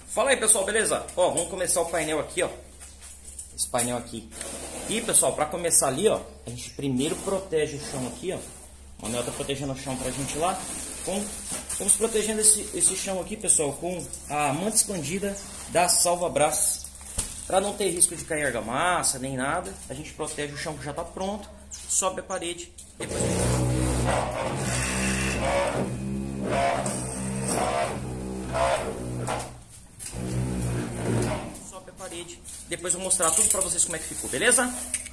Fala aí, pessoal, beleza? Ó, vamos começar o painel aqui, ó. Esse painel aqui. E, pessoal, para começar ali, ó, a gente primeiro protege o chão aqui, ó. O Manel tá protegendo o chão pra gente lá. Vamos protegendo esse chão aqui, pessoal, com a manta expandida da Salva-Braço. Para não ter risco de cair argamassa, nem nada, a gente protege o chão que já tá pronto, sobe a parede, depois a gente... sobe a parede, depois eu vou mostrar tudo para vocês como é que ficou, beleza?